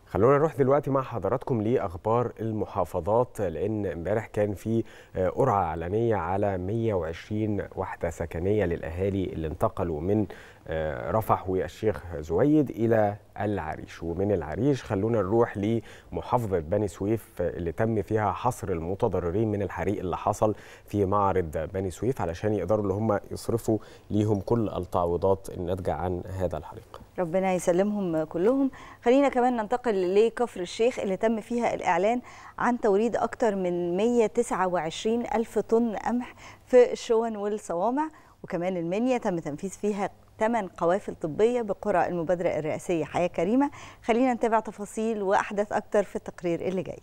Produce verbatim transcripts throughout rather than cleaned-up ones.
خلونا نروح دلوقتي مع حضراتكم لأخبار المحافظات، لأن امبارح كان في قرعة إعلانية على مئة وعشرين وحدة سكنية للأهالي اللي انتقلوا من رفح والشيخ زويد إلى العريش. ومن العريش خلونا نروح لمحافظة بني سويف اللي تم فيها حصر المتضررين من الحريق اللي حصل في معرض بني سويف علشان يقدروا اللي هم يصرفوا ليهم كل التعويضات الناتجة عن هذا الحريق. ربنا يسلمهم كلهم. خلينا كمان ننتقل لكفر الشيخ اللي تم فيها الإعلان عن توريد أكثر من مئة وتسعة وعشرين ألف طن قمح في الشون والصوامع. وكمان المنيا تم تنفيذ فيها ثمان قوافل طبية بقرى المبادرة الرئاسية حياة كريمة. خلينا نتابع تفاصيل وأحدث أكتر في التقرير اللي جاي.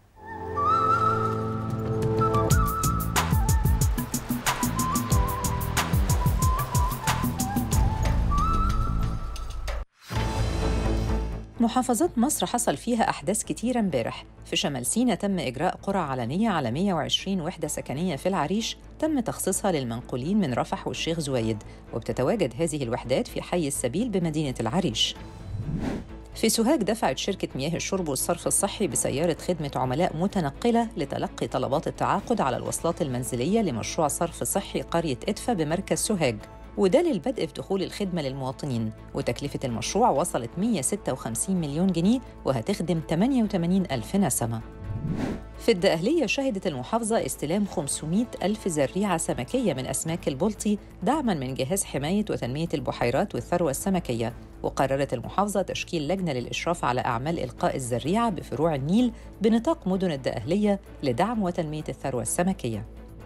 محافظات مصر حصل فيها أحداث كتيرة امبارح. في شمال سيناء تم إجراء قرعة علنية على مئة وعشرين وحدة سكنية في العريش تم تخصيصها للمنقولين من رفح والشيخ زويد، وبتتواجد هذه الوحدات في حي السبيل بمدينة العريش. في سوهاج دفعت شركة مياه الشرب والصرف الصحي بسيارة خدمة عملاء متنقلة لتلقي طلبات التعاقد على الوصلات المنزلية لمشروع صرف صحي قرية إدفا بمركز سوهاج، وده للبدء في دخول الخدمة للمواطنين. وتكلفة المشروع وصلت مئة وستة وخمسين مليون جنيه وهتخدم ثمانية وثمانين ألف نسمة. في الدقهلية شهدت المحافظة استلام خمسمئة ألف زريعة سمكية من أسماك البلطي دعماً من جهاز حماية وتنمية البحيرات والثروة السمكية. وقررت المحافظة تشكيل لجنة للإشراف على أعمال إلقاء الزريعة بفروع النيل بنطاق مدن الدقهلية لدعم وتنمية الثروة السمكية.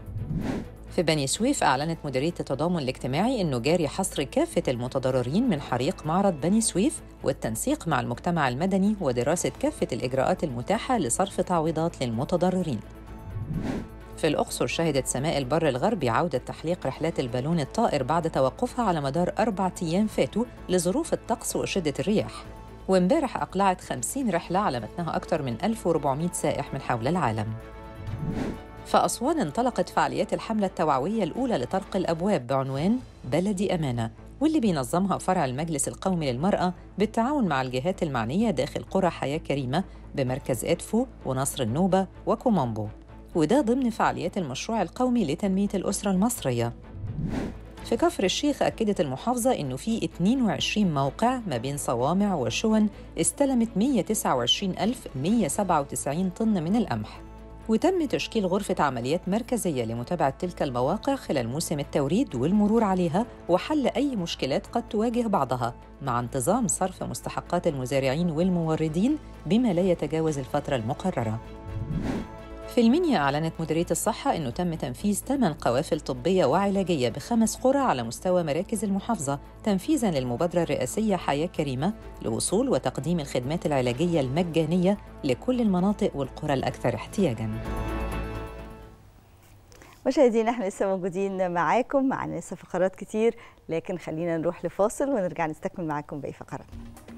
في بني سويف أعلنت مديرية التضامن الاجتماعي أنه جاري حصر كافة المتضررين من حريق معرض بني سويف والتنسيق مع المجتمع المدني ودراسة كافة الإجراءات المتاحة لصرف تعويضات للمتضررين. في الأقصر شهدت سماء البر الغربي عودة تحليق رحلات البالون الطائر بعد توقفها على مدار أربعة أيام فاتوا لظروف الطقس وشدة الرياح. وامبارح أقلعت خمسين رحلة على متنها أكثر من ألف وأربعمئة سائح من حول العالم. فأسوان انطلقت فعاليات الحملة التوعوية الأولى لطرق الأبواب بعنوان بلدي أمانة، واللي بينظمها فرع المجلس القومي للمرأة بالتعاون مع الجهات المعنية داخل قرى حياة كريمة بمركز إدفو ونصر النوبة وكومامبو، وده ضمن فعاليات المشروع القومي لتنمية الأسرة المصرية. في كفر الشيخ أكدت المحافظة إنه في اثنين وعشرين موقع ما بين صوامع وشون استلمت مئة وتسعة وعشرين ألف ومئة وسبعة وتسعين طن من القمح. وتم تشكيل غرفة عمليات مركزية لمتابعة تلك المواقع خلال موسم التوريد والمرور عليها وحل أي مشكلات قد تواجه بعضها، مع انتظام صرف مستحقات المزارعين والموردين بما لا يتجاوز الفترة المقررة. في المنيا أعلنت مديرية الصحة أنه تم تنفيذ ثمان قوافل طبية وعلاجية بخمس قرى على مستوى مراكز المحافظة تنفيذاً للمبادرة الرئاسية حياة كريمة لوصول وتقديم الخدمات العلاجية المجانية لكل المناطق والقرى الأكثر احتياجاً. مشاهدينا احنا لسه موجودين معاكم، معنا لسه فقرات كتير، لكن خلينا نروح لفاصل ونرجع نستكمل معاكم باقي فقراتنا.